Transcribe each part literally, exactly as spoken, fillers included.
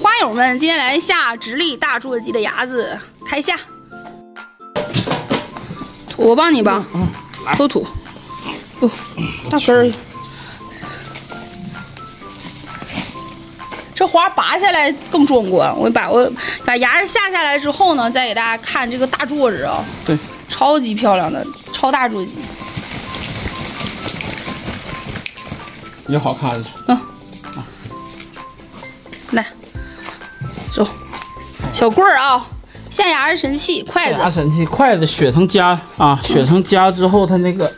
花友们，今天来下直立大猪鸡的牙子，开下。我帮你帮， 嗯， 都土。哦，大根儿。这花拔下来更壮观。我把我把牙子下下来之后呢，再给大家看这个大桌子啊。 对， 超级漂亮的超大猪鸡。 也好看了。 嗯。来，走，小棍儿啊，下牙是神器，筷子。 下牙神器，筷子血成痂啊，血成痂之后，它那个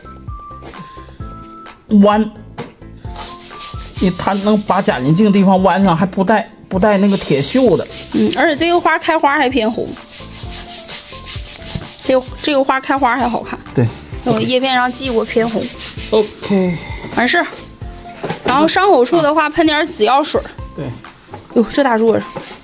弯，你它能把假眼镜的地方弯上，还不带不带那个铁锈的。 嗯，而且这个花开花还偏红，这个这个花开花还好看。 对， 我叶片上记过偏红。 OK， 完事儿。然后伤口处的话，喷点紫药水。 对。 哟，这大桌子，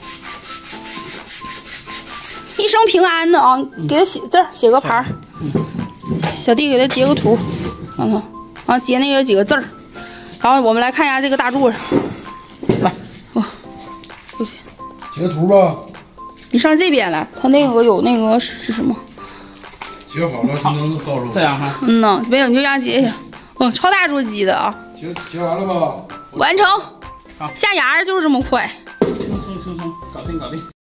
一生平安的啊！给他写字儿，写个牌儿。小弟给他截个图，看看，然后截那个几个字儿。然后我们来看一下这个大桌子。来，哇，过去。 截个图吧。 你上这边来，他那个有那个是什么？ 截好了，才能到时候。 这样哈。 嗯呐，没有你就让截一下。嗯，超大桌鸡的啊。 截截完了吧？ 完成。好，下牙就是这么快。 轻松轻松，搞定搞定。